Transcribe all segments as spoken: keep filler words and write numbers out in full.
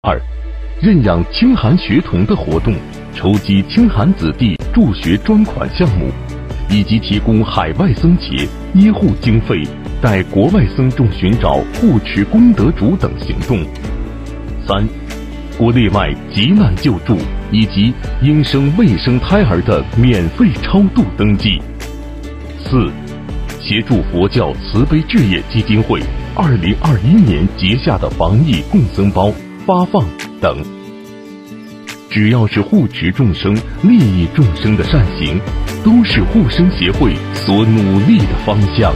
二，认养清寒学童的活动，筹集清寒子弟助学专款项目，以及提供海外僧节医护经费，带国外僧众寻找护持功德主等行动。三，国内外急难救助以及应生未生胎儿的免费超度登记。四，协助佛教慈悲置业基金会二零二一年结下的防疫共僧包发放等。只要是护持众生、利益众生的善行，都是护生协会所努力的方向。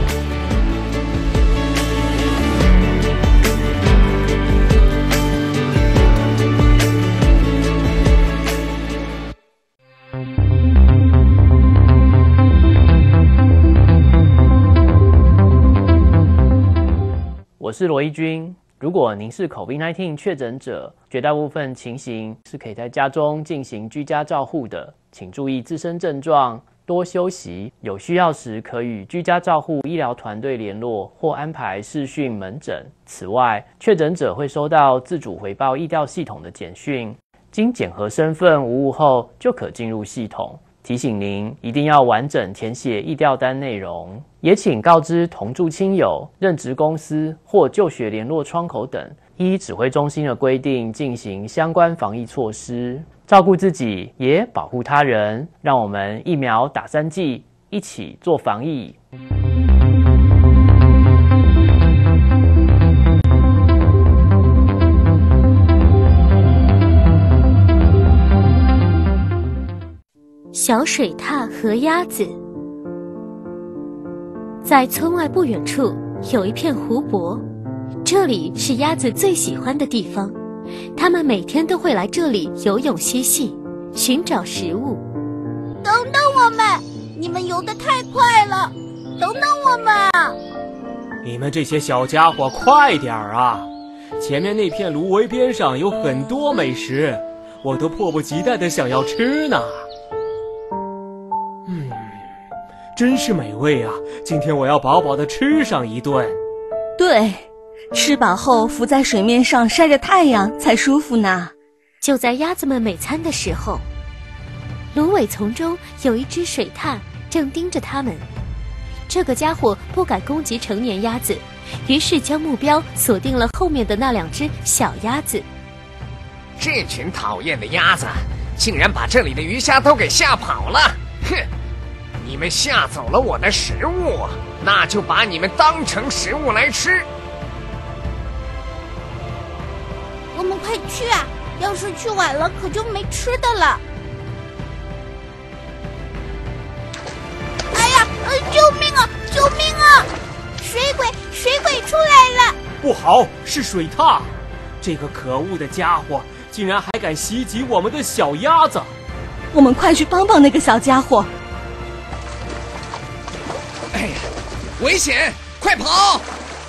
我是罗一军。如果您是 COVID 十九 确诊者，绝大部分情形是可以在家中进行居家照护的，请注意自身症状，多休息，有需要时可与居家照护医疗团队联络或安排视讯门诊。此外，确诊者会收到自主回报疫调系统的简讯，经检核身份无误后就可进入系统。提醒您一定要完整填写疫调单内容，也请告知同住亲友、任职公司或就学联络窗口等，依指挥中心的规定进行相关防疫措施，照顾自己也保护他人。让我们疫苗打三剂，一起做防疫。 小水獭和鸭子。在村外不远处有一片湖泊，这里是鸭子最喜欢的地方，它们每天都会来这里游泳嬉戏，寻找食物。 等等我们，你们游得太快了，等等我们啊！ 你们这些小家伙快点儿啊！前面那片芦苇边上有很多美食，我都迫不及待地想要吃呢。嗯，真是美味啊！今天我要饱饱地吃上一顿。 对，吃饱后浮在水面上晒着太阳才舒服呢。 就在鸭子们美餐的时候，芦苇丛中有一只水獭正盯着它们。这个家伙不敢攻击成年鸭子，于是将目标锁定了后面的那两只小鸭子。 这群讨厌的鸭子竟然把这里的鱼虾都给吓跑了！哼，你们吓走了我的食物，那就把你们当成食物来吃。 我们快去啊！要是去晚了，可就没吃的了。哎呀，呃，救命啊！救命啊！水鬼，水鬼出来了！ 不好，是水獭！这个可恶的家伙竟然还敢袭击我们的小鸭子！ 我们快去帮帮那个小家伙！ 哎呀，危险！快跑！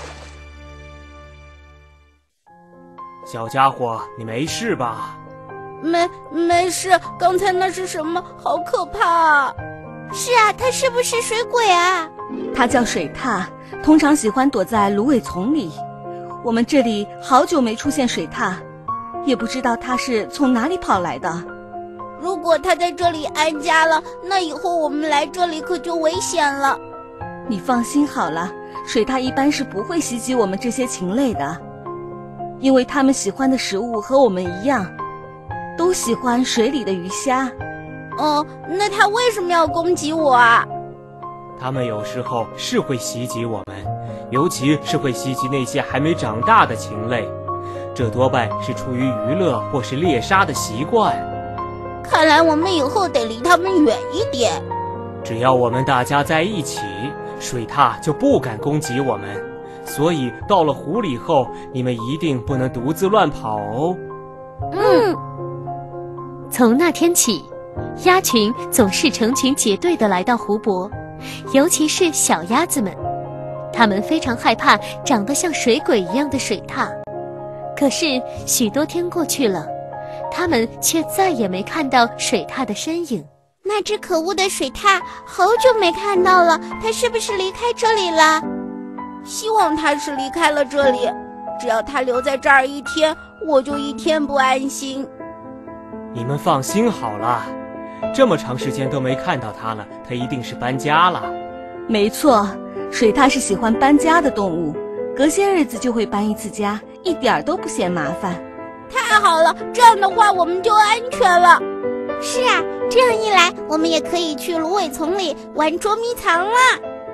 小家伙，你没事吧？ 没没事，刚才那是什么？好可怕啊！是啊，他是不是水鬼啊？ 他叫水獭，通常喜欢躲在芦苇丛里。我们这里好久没出现水獭，也不知道他是从哪里跑来的。 如果他在这里安家了，那以后我们来这里可就危险了。 你放心好了，水獭一般是不会袭击我们这些禽类的，因为它们喜欢的食物和我们一样，都喜欢水里的鱼虾。 哦，那它为什么要攻击我啊？ 它们有时候是会袭击我们，尤其是会袭击那些还没长大的禽类，这多半是出于娱乐或是猎杀的习惯。 看来我们以后得离它们远一点。 只要我们大家在一起，水獭就不敢攻击我们。所以到了湖里后，你们一定不能独自乱跑哦。 嗯。 从那天起，鸭群总是成群结队地来到湖泊，尤其是小鸭子们，它们非常害怕长得像水鬼一样的水獭。可是许多天过去了，它们却再也没看到水獭的身影。 那只可恶的水獭好久没看到了，它是不是离开这里了？希望它是离开了这里，只要它留在这儿一天， 我就一天不安心。 你们放心好了，这么长时间都没看到它了，它一定是搬家了。 没错，水獭是喜欢搬家的动物，隔些日子就会搬一次家，一点儿都不嫌麻烦。 太好了，这样的话我们就安全了。是啊，这样一来，我们也可以去芦苇丛里玩捉迷藏了。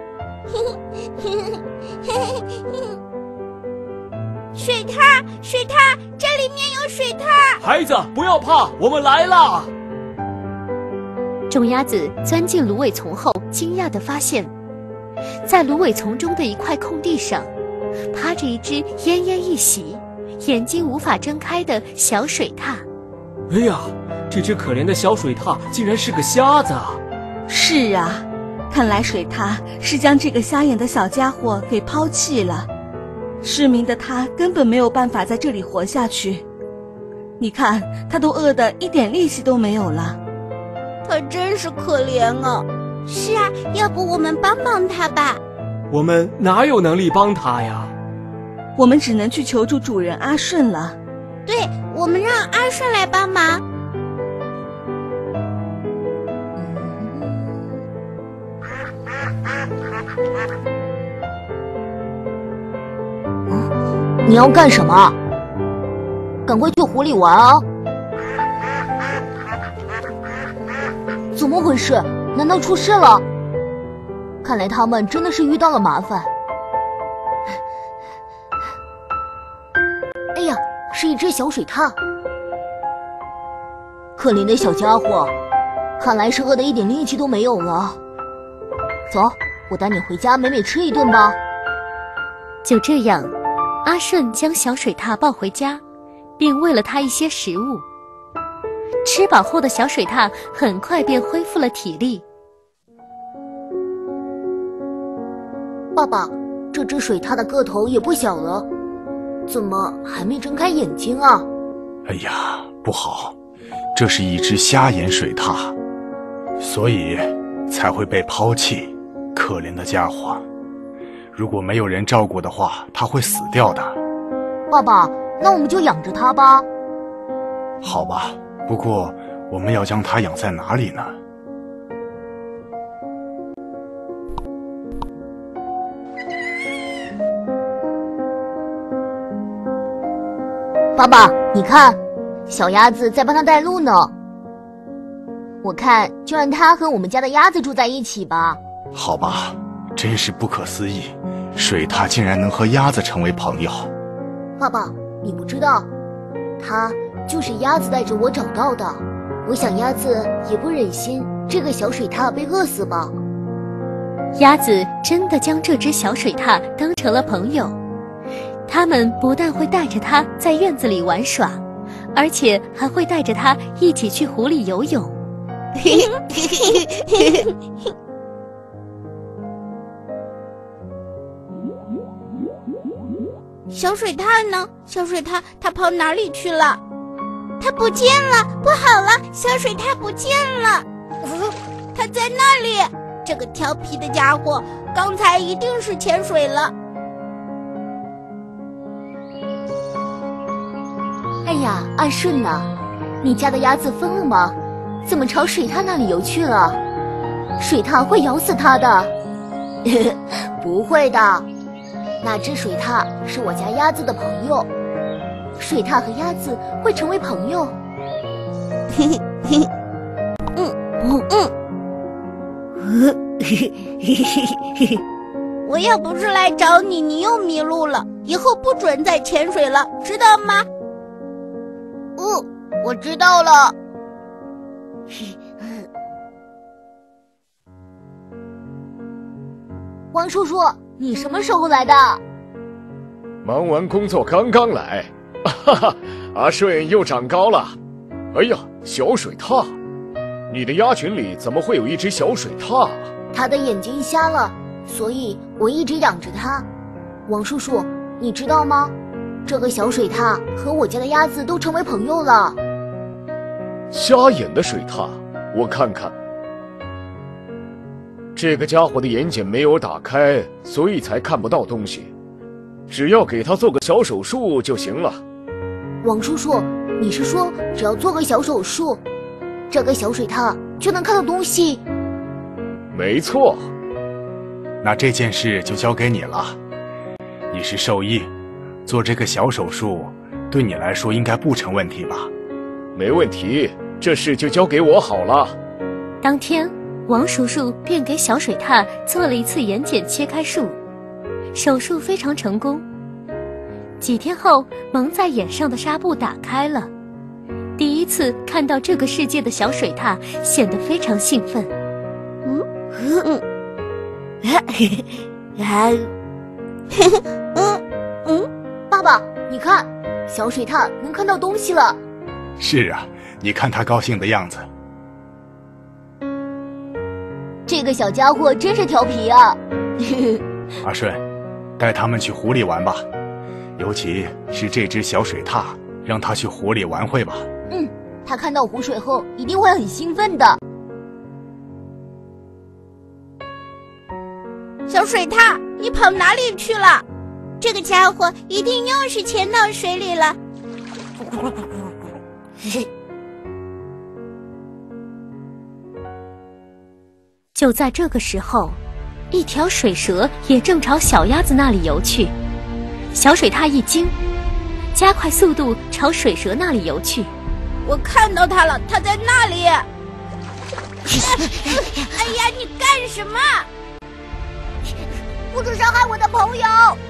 水獭，水獭，这里面有水獭！ 孩子，不要怕，我们来了。 众鸭子钻进芦苇丛后，惊讶地发现，在芦苇丛中的一块空地上，趴着一只奄奄一息、眼睛无法睁开的小水獭。 哎呀，这只可怜的小水獭竟然是个瞎子啊！ 是啊，看来水獭是将这个瞎眼的小家伙给抛弃了。失明的他根本没有办法在这里活下去。你看，他都饿得一点力气都没有了。 他真是可怜啊！是啊，要不我们帮帮他吧？ 我们哪有能力帮他呀？ 我们只能去求助主人阿顺了。 对，我们让阿顺来帮忙。 你要干什么？赶快去湖里玩啊！怎么回事？难道出事了？看来他们真的是遇到了麻烦。哎呀，是一只小水獭。可怜的小家伙，看来是饿得一点力气都没有了。走，我带你回家美美吃一顿吧。 就这样，阿顺将小水獭抱回家，并喂了它一些食物。吃饱后的小水獭很快便恢复了体力。 爸爸，这只水獭的个头也不小了，怎么还没睁开眼睛啊？ 哎呀，不好，这是一只瞎眼水獭，所以才会被抛弃。可怜的家伙，如果没有人照顾的话，它会死掉的。 爸爸，那我们就养着它吧。 好吧，不过我们要将它养在哪里呢？ 爸爸，你看，小鸭子在帮它带路呢。我看就让它和我们家的鸭子住在一起吧。 好吧，真是不可思议，水獭竟然能和鸭子成为朋友。 爸爸，你不知道，它就是鸭子带着我找到的。我想鸭子也不忍心这个小水獭被饿死吧。 鸭子真的将这只小水獭当成了朋友，它们不但会带着它在院子里玩耍，而且还会带着它一起去湖里游泳。 小水獭呢？小水獭它跑哪里去了？它不见了！不好了，小水獭不见了！呃，它在那里！这个调皮的家伙，刚才一定是潜水了。 哎呀，阿顺呐，你家的鸭子疯了吗？怎么朝水獭那里游去了？水獭会咬死它的。不会的，那只水獭是我家鸭子的朋友，水獭和鸭子会成为朋友。 嘿嘿嘿嘿，嗯嗯嗯，我要不是来找你，你又迷路了，以后不准再潜水了，知道吗？ 哦，我知道了。王叔叔，你什么时候来的？ 忙完工作刚刚来。哈哈，阿顺又长高了。哎呀，小水獭，你的鸭群里怎么会有一只小水獭？ 它的眼睛瞎了，所以我一直养着它。王叔叔，你知道吗？这个小水獭和我家的鸭子都成为朋友了。 瞎眼的水獭，我看看，这个家伙的眼睑没有打开，所以才看不到东西。只要给他做个小手术就行了。 王叔叔，你是说只要做个小手术，这个小水獭就能看到东西？ 没错。 那这件事就交给你了。你是兽医，做这个小手术对你来说应该不成问题吧？ 没问题，这事就交给我好了。 当天，王叔叔便给小水獭做了一次眼睑切开术，手术非常成功。几天后，蒙在眼上的纱布打开了，第一次看到这个世界的小水獭显得非常兴奋。 嗯嗯嗯嗯嗯， 爸爸，你看，小水獭能看到东西了。 是啊，你看它高兴的样子。 这个小家伙真是调皮啊！ 阿顺，带他们去湖里玩吧，尤其是这只小水獭，让它去湖里玩会吧。 嗯，它看到湖水后一定会很兴奋的。 小水獭，你跑哪里去了？这个家伙一定又是潜到水里了。 就在这个时候，一条水蛇也正朝小鸭子那里游去。小水獭一惊，加快速度朝水蛇那里游去。 我看到它了，它在那里。哎呀，你干什么？ 不准伤害我的朋友！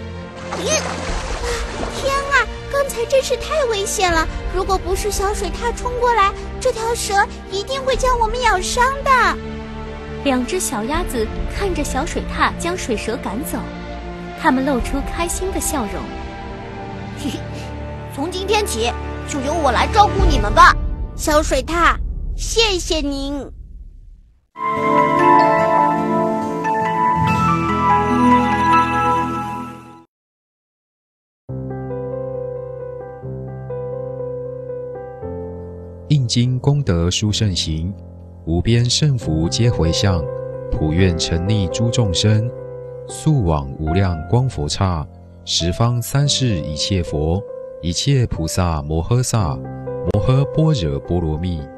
天啊，刚才真是太危险了！如果不是小水獭冲过来，这条蛇一定会将我们咬伤的。 两只小鸭子看着小水獭将水蛇赶走，它们露出开心的笑容。 嘿嘿，从今天起就由我来照顾你们吧， 小水獭，谢谢您。 应经功德殊胜行，无边胜福皆回向，普愿沉溺诸众生，速往无量光佛刹，十方三世一切佛，一切菩萨摩诃萨，摩诃般若波罗蜜。